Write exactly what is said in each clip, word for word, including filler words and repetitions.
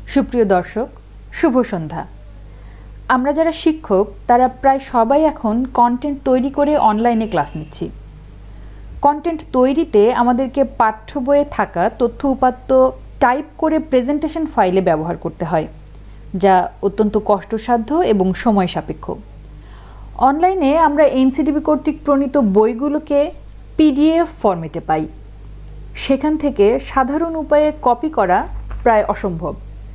সুপ্রিয় দর্শক, শুভ সন্ধ্যা। আমরা যারা শিক্ষক তারা প্রায় সবাই এখন কন্টেন্ট তৈরি করে অনলাইনে ক্লাস নিচ্ছি। কন্টেন্ট তৈরিতে আমাদেরকে পাঠ্য বইয়ে থাকা তথ্য উপাত্ত টাইপ করে প্রেজেন্টেশন ফাইলে ব্যবহার করতে হয়, যা অত্যন্ত কষ্টসাধ্য এবং সময় সাপেক্ষ। অনলাইনে আমরা এনসিটিবি কর্তৃক প্রণীত বইগুলোকে পিডিএফ ফরম্যাটে পাই। সেখান থেকে সাধারণ উপায়ে কপি করা প্রায় অসম্ভব।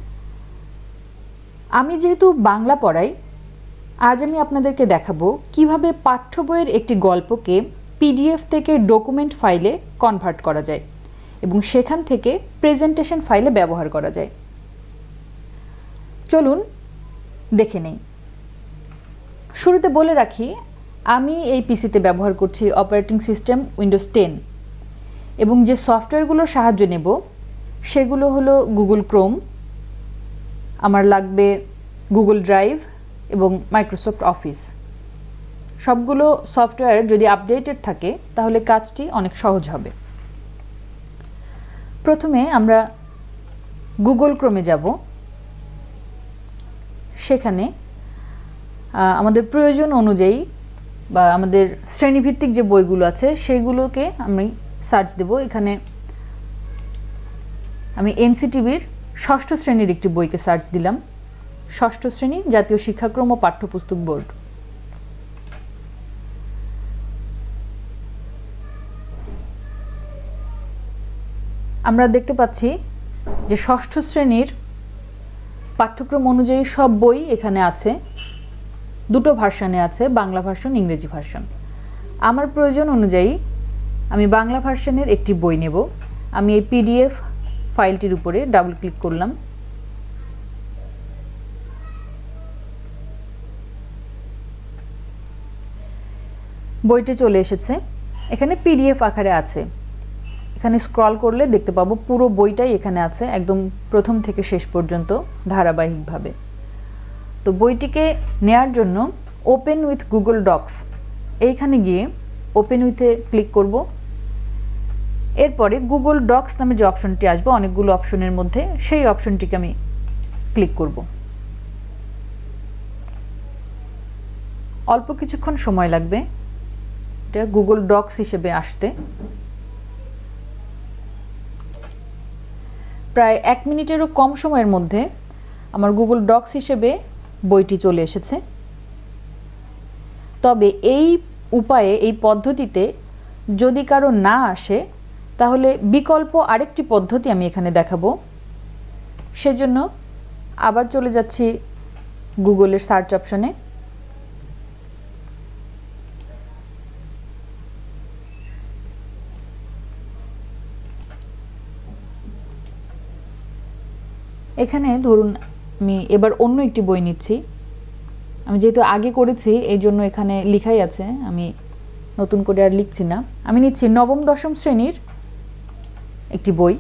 আমি যেহেতু বাংলা পড়াই, আজ আমি আপনাদেরকে দেখাবো কিভাবে পাঠ্য বইয়ের একটি গল্পকে পিডিএফ থেকে ডকুমেন্ট ফাইলে কনভার্ট করা যায় এবং সেখান থেকে প্রেজেন্টেশন ফাইলে ব্যবহার করা যায়। চলুন দেখে নেই। শুরুতে বলে রাখি, আমি এই পিসিতে ব্যবহার করছি অপারেটিং সিস্টেম উইন্ডোজ টেন এবং যে সফটওয়্যারগুলোর সাহায্য নেব সেগুলো হলো গুগল ক্রোম, আমার লাগবে গুগল ড্রাইভ এবং মাইক্রোসফট অফিস। সবগুলো সফটওয়্যার যদি আপডেটেড থাকে তাহলে কাজটি অনেক সহজ হবে। প্রথমে আমরা গুগল ক্রোমে যাব। সেখানে আমাদের প্রয়োজন অনুযায়ী বা আমাদের শ্রেণীভিত্তিক যে বইগুলো আছে সেইগুলোকে আমি সার্চ দেব। এখানে আমি এনসিটিবির ষষ্ঠ শ্রেণীর একটি বইকে সার্চ দিলাম। ষষ্ঠ শ্রেণী, জাতীয় শিক্ষাক্রম ও পাঠ্যপুস্তক বোর্ড। আমরা দেখতে পাচ্ছি যে ষষ্ঠ শ্রেণীর পাঠ্যক্রম অনুযায়ী সব বই এখানে আছে। দুটো ভার্সনে আছে, বাংলা ভার্সন, ইংরেজি ভার্সন। আমার প্রয়োজন অনুযায়ী আমি বাংলা ভার্সনের একটি বই নেব। আমি এই পিডিএফ ফাইলটির উপরে ডাবল ক্লিক করলাম। বইটি চলে এসেছে, এখানে পিডিএফ আকারে আছে। এখানে স্ক্রল করলে দেখতে পাবো পুরো বইটাই এখানে আছে, একদম প্রথম থেকে শেষ পর্যন্ত ধারাবাহিকভাবে। তো বইটিকে নেয়ার জন্য ওপেন উইথ গুগল ডক্স এইখানে গিয়ে ওপেন উইথে ক্লিক করব। এরপরে গুগল ডক্স নামে যে অপশনটি আসবে অনেকগুলো অপশনের মধ্যে, সেই অপশনটিকে আমি ক্লিক করব। অল্প কিছুক্ষণ সময় লাগবে এটা গুগল ডক্স হিসেবে আসতে। প্রায় এক মিনিটেরও কম সময়ের মধ্যে আমার গুগল ডক্স হিসেবে বইটি চলে এসেছে। তবে এই উপায়ে, এই পদ্ধতিতে যদি কারো না আসে তাহলে বিকল্প আরেকটি পদ্ধতি আমি এখানে দেখাবো। সেজন্য আবার চলে যাচ্ছি গুগলের সার্চ অপশনে। এখানে ধরুন আমি এবার অন্য একটি বই নিচ্ছি। আমি যেহেতু আগে করেছি এই জন্য এখানে লেখাই আছে, আমি নতুন করে আর লিখছি না। আমি নিচ্ছি নবম দশম শ্রেণীর একটি বই।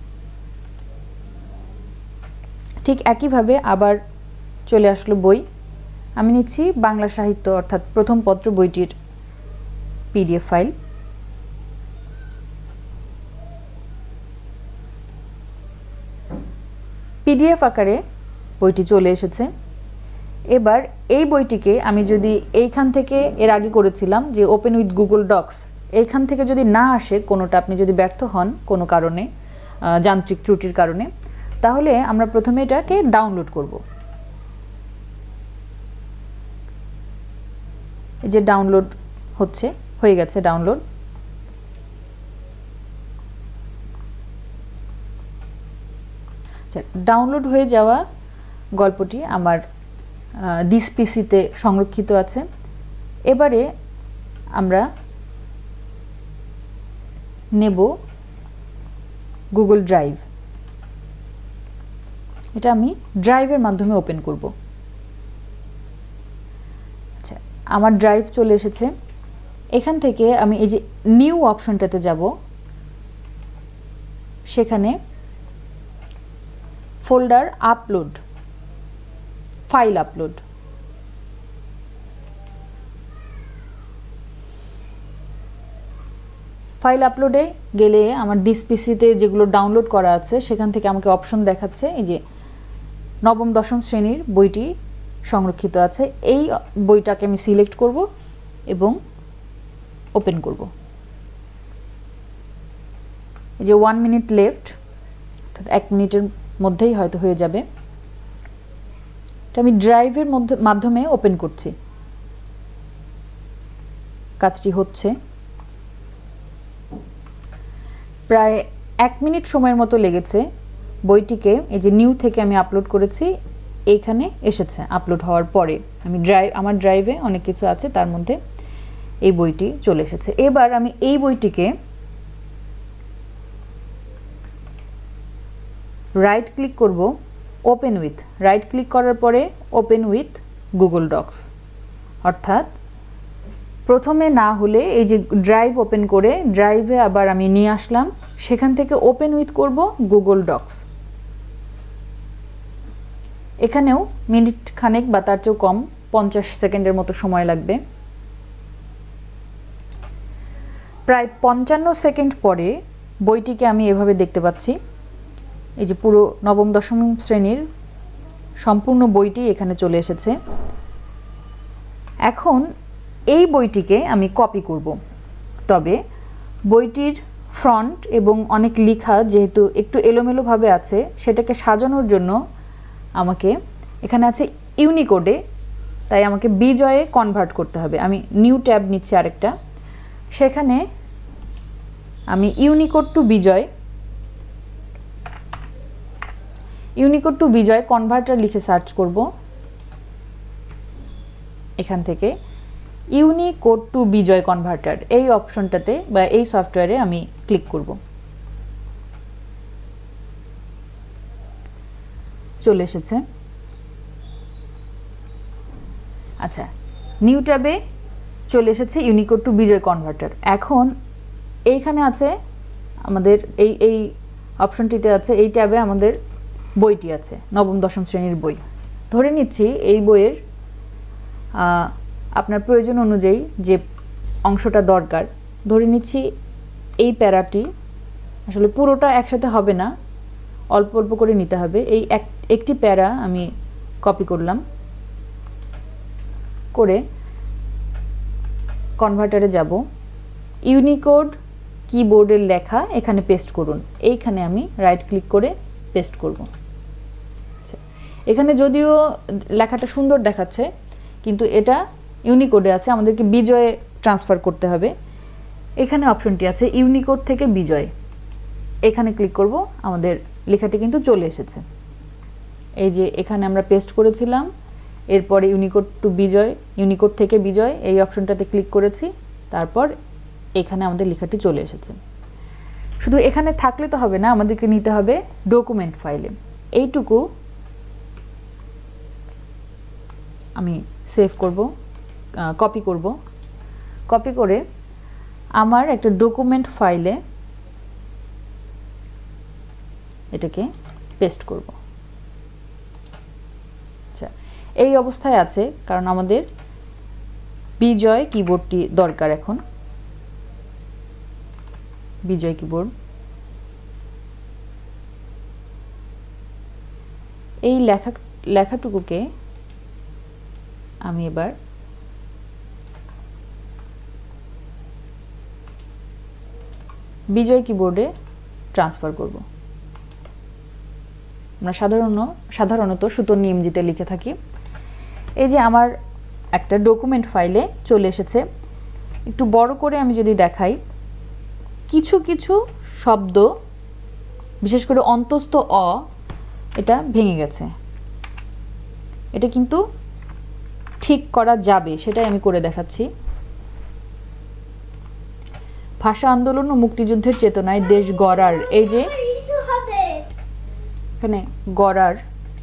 ঠিক একইভাবে আবার চলে আসলো বই। আমি নিচ্ছি বাংলা সাহিত্য অর্থাৎ প্রথম পত্র বইটির পিডিএফ ফাইল। পিডিএফ আকারে বইটি চলে এসেছে। এবার এই বইটিকে আমি যদি এইখান থেকে, এর আগে করেছিলাম যে ওপেন উইথ গুগল ডক্স, এইখান থেকে যদি না আসে কোনোটা, আপনি যদি ব্যর্থ হন কোনো কারণে, যান্ত্রিক ত্রুটির কারণে, তাহলে আমরা প্রথমে এটাকে ডাউনলোড করব। এই যে ডাউনলোড হচ্ছে, হয়ে গেছে ডাউনলোড। ডাউনলোড হয়ে যাওয়া গল্পটি আমার দিস পিসিতে সংরক্ষিত আছে। এবারে আমরা নেব গুগল ড্রাইভ। এটা আমি ড্রাইভের মাধ্যমে ওপেন করব। আচ্ছা, আমার ড্রাইভ চলে এসেছে। এখান থেকে আমি এই যে নিউ অপশনটাতে যাব। সেখানে folder upload, file upload, file আপলোডে গেলে আমার দিস পিসিতে যেগুলো ডাউনলোড করা আছে সেখান থেকে আমাকে অপশন দেখাচ্ছে। এই যে নবম দশম শ্রেণীর বইটি সংরক্ষিত আছে। এই বইটাকে আমি সিলেক্ট করব এবং ওপেন করব। এই যে ওয়ান মিনিট লেফট, অর্থাৎ এক মিনিটের মধ্যেই হয়তো হয়ে যাবে। এটা আমি ড্রাইভের মধ্যে মাধ্যমে ওপেন করছি। কাজটি হচ্ছে, প্রায় এক মিনিট সময়ের মতো লেগেছে। বইটিকে এই যে নিউ থেকে আমি আপলোড করেছি, এইখানে এসেছে আপলোড হওয়ার পরে। আমি ড্রাইভ আমার ড্রাইভে অনেক কিছু আছে, তার মধ্যে এই বইটি চলে এসেছে। এবার আমি এই বইটিকে রাইট ক্লিক করব, ওপেন উইথ। রাইট ক্লিক করার পরে ওপেন উইথ গুগল ডক্স, অর্থাৎ প্রথমে না হলে এই যে ড্রাইভ ওপেন করে ড্রাইভে আবার আমি নিয়ে আসলাম, সেখান থেকে ওপেন উইথ করব গুগল ডক্স। এখানেও মিনিট খানেক বা তার চেয়েও কম, পঞ্চাশ সেকেন্ডের মতো সময় লাগবে। প্রায় পঞ্চান্ন সেকেন্ড পরে বইটিকে আমি এভাবে দেখতে পাচ্ছি। এই যে পুরো নবম দশম শ্রেণীর সম্পূর্ণ বইটি এখানে চলে এসেছে। এখন এই বইটিকে আমি কপি করব, তবে বইটির ফ্রন্ট এবং অনেক লেখা যেহেতু একটু এলোমেলোভাবে আছে, সেটাকে সাজানোর জন্য আমাকে এখানে আছে ইউনিকোডে, তাই আমাকে বিজয়ে কনভার্ট করতে হবে। আমি নিউ ট্যাব নিচ্ছি আরেকটা, সেখানে আমি Unicode to Bijoy Unicode to Bijoy converter লিখে সার্চ করব। এখান থেকে ইউনিকোড টু বিজয় কনভার্টার এই অপশনটাতে বা এই সফটওয়্যারে আমি ক্লিক করব। চলে এসেছে। আচ্ছা, নিউ ট্যাবে চলে এসেছে ইউনিকোড টু বিজয় কনভার্টার। এখন এইখানে আছে আমাদের এই এই অপশনটিতে আছে, এই ট্যাবে আমাদের বইটি আছে, নবম দশম শ্রেণীর বই। ধরে নিচ্ছি এই বইয়ের আপনার প্রয়োজন অনুযায়ী যে অংশটা দরকার, ধরে নিচ্ছি এই প্যারাটি, আসলে পুরোটা একসাথে হবে না, অল্প অল্প করে নিতে হবে। এই এক একটি প্যারা আমি কপি করলাম, করে কনভার্টারে যাব, ইউনিকোড কিবোর্ডের লেখা এখানে পেস্ট করুন। এইখানে আমি রাইট ক্লিক করে পেস্ট করব। এখানে যদিও লেখাটা সুন্দর দেখাচ্ছে, কিন্তু এটা ইউনিকোডে আছে, আমাদেরকে বিজয়ে ট্রান্সফার করতে হবে। এখানে অপশনটি আছে ইউনিকোড থেকে বিজয়, এখানে ক্লিক করব, আমাদের লেখাটি কিন্তু চলে এসেছে। এই যে এখানে আমরা পেস্ট করেছিলাম, এরপরে ইউনিকোড টু বিজয়, ইউনিকোড থেকে বিজয় এই অপশনটাতে ক্লিক করেছি, তারপর এখানে আমাদের লেখাটি চলে এসেছে। শুধু এখানে থাকলে তো হবে না, আমাদেরকে নিতে হবে ডকুমেন্ট ফাইলে। এইটুকু আমি সেভ করব, কপি করব, কপি করে আমার একটা ডকুমেন্ট ফাইলে এটাকে পেস্ট করব। আচ্ছা, এই অবস্থায় আছে কারণ আমাদের বিজয় কিবোর্ডটি দরকার। এখন বিজয় কিবোর্ড, এই লেখা লেখাটুকুকে আমি এবার বিজয় কিবোর্ডে ট্রান্সফার করব। আমরা সাধারণ সাধারণত সুতোর নিয়মজিতে লিখে থাকি। এই যে আমার একটা ডকুমেন্ট ফাইলে চলে এসেছে। একটু বড় করে আমি যদি দেখাই, কিছু কিছু শব্দ, বিশেষ করে অন্তস্থ অ, এটা ভেঙে গেছে। এটা কিন্তু ঠিক করা যাবে, সেটাই আমি করে দেখাচ্ছি। ভাষা আন্দোলন ও মুক্তিযুদ্ধের চেতনায় দেশ গড়ার, এই যে এখানে গড়ার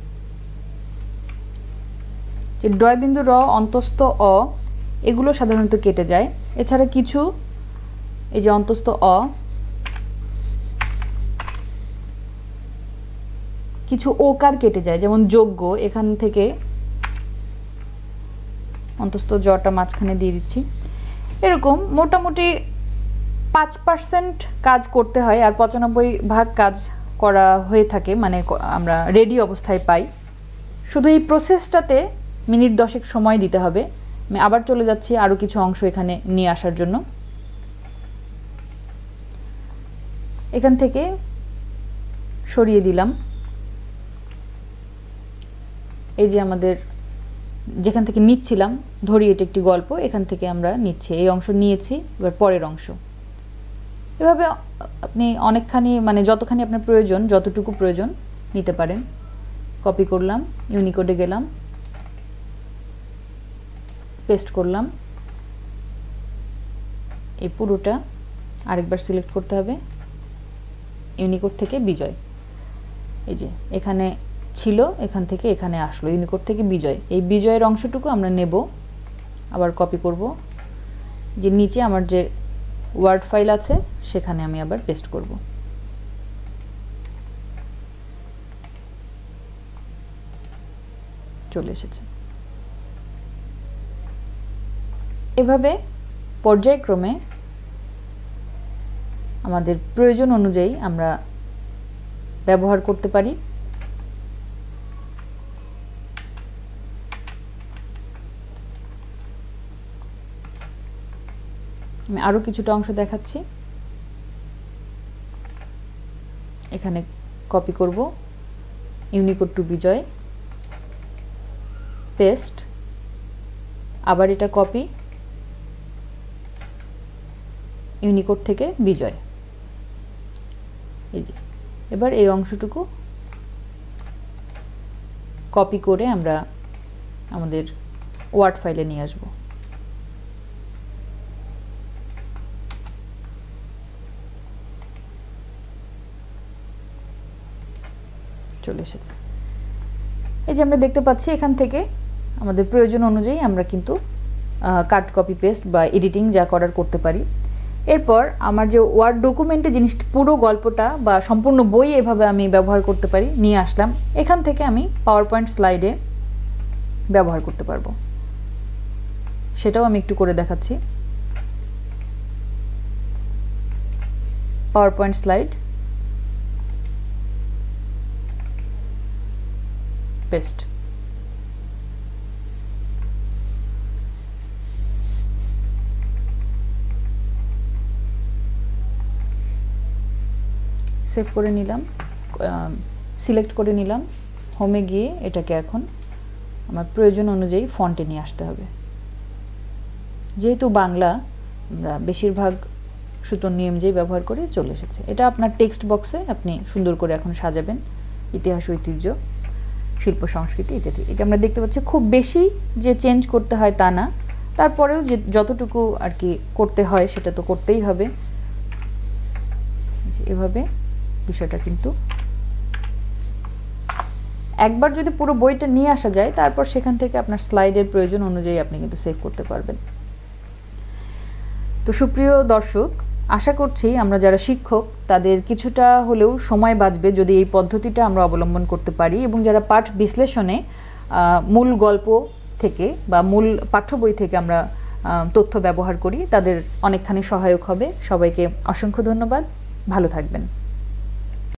যে ডয়বিন্দু র, অন্তস্থ অ, এগুলো সাধারণত কেটে যায়। এছাড়া কিছু এই যে অন্তস্থ অ, কিছু ওকার কেটে যায়, যেমন যোগ্য, এখান থেকে অন্তস্থ জটা মাঝখানে দিয়ে দিচ্ছি। এরকম মোটামুটি পাঁচ পার্সেন্ট কাজ করতে হয়, আর পঁচানব্বই ভাগ কাজ করা হয়ে থাকে, মানে আমরা রেডি অবস্থায় পাই। শুধু এই প্রসেসটাতে মিনিট দশেক সময় দিতে হবে। আমি আবার চলে যাচ্ছি আরও কিছু অংশ এখানে নিয়ে আসার জন্য। এখান থেকে সরিয়ে দিলাম। এই যে আমাদের যেখান থেকে নিচ্ছিলাম, ধরি এটা একটি গল্প, এখান থেকে আমরা নিচ্ছি, এই অংশ নিয়েছি, এবার পরের অংশ। এভাবে আপনি অনেকখানি, মানে যতখানি আপনার প্রয়োজন, যতটুকু প্রয়োজন নিতে পারেন। কপি করলাম, ইউনিকোডে গেলাম, পেস্ট করলাম, এই পুরোটা আরেকবার সিলেক্ট করতে হবে, ইউনিকোড থেকে বিজয়। এই যে এখানে ছিল, এখান থেকে এখানে আসলো, ইউনিকোড থেকে বিজয়। এই বিজয়ের অংশটুকু আমরা নেব, আবার কপি করব, যে নিচে আমার যে ওয়ার্ড ফাইল আছে সেখানে আমি আবার পেস্ট করব। চলে এসেছে। এভাবে পর্যায়ক্রমে আমাদের প্রয়োজন অনুযায়ী আমরা ব্যবহার করতে পারি। আমি আরও কিছুটা অংশ দেখাচ্ছি। এখানে কপি করব, ইউনিকোড টু বিজয়, পেস্ট, আবার এটা কপি, ইউনিকোড থেকে বিজয়। এই যে এবার এই অংশটুকু কপি করে আমরা আমাদের ওয়ার্ড ফাইলে নিয়ে আসব। চলে এসেছে। এই যে আমরা দেখতে পাচ্ছি এখান থেকে আমাদের প্রয়োজন অনুযায়ী আমরা কিন্তু কাট, কপি, পেস্ট বা এডিটিং যা করার করতে পারি। এরপর আমার যে ওয়ার্ড ডকুমেন্টে জিনিসটা, পুরো গল্পটা বা সম্পূর্ণ বই এভাবে আমি ব্যবহার করতে পারি, নিয়ে আসলাম। এখান থেকে আমি পাওয়ার পয়েন্ট স্লাইডে ব্যবহার করতে পারবো, সেটাও আমি একটু করে দেখাচ্ছি। PowerPoint slide, paste. Save করে নিলাম, সিলেক্ট করে নিলাম, হোমে গিয়ে এটাকে এখন আমার প্রয়োজন অনুযায়ী ফন্টে নিয়ে আসতে হবে। যেহেতু বাংলা, আমরা বেশিরভাগ সুতোর নিয়ম যেই ব্যবহার করে চলে এসেছে। এটা আপনার টেক্সট বক্সে আপনি সুন্দর করে এখন সাজাবেন। ইতিহাস, ঐতিহ্য, শিল্প সংস্কৃতি ইত্যাদি। এটা আমরা দেখতে পাচ্ছি খুব বেশি যে চেঞ্জ করতে হয় তা না, তারপরেও যে যতটুকু আর কি করতে হয় সেটা তো করতেই হবে। এভাবে বিষয়টা কিন্তু একবার যদি পুরো বইটা নিয়ে আসা যায়, তারপর সেখান থেকে আপনার স্লাইডের প্রয়োজন অনুযায়ী আপনি কিন্তু সেভ করতে পারবেন। তো সুপ্রিয় দর্শক, আশা করছি আমরা যারা শিক্ষক তাদের কিছুটা হলেও সময় বাঁচবে যদি এই পদ্ধতিটা আমরা অবলম্বন করতে পারি, এবং যারা পাঠ বিশ্লেষণে মূল গল্প থেকে বা মূল পাঠ্য বই থেকে আমরা তথ্য ব্যবহার করি, তাদের অনেকখানি সহায়ক হবে। সবাইকে অসংখ্য ধন্যবাদ, ভালো থাকবেন।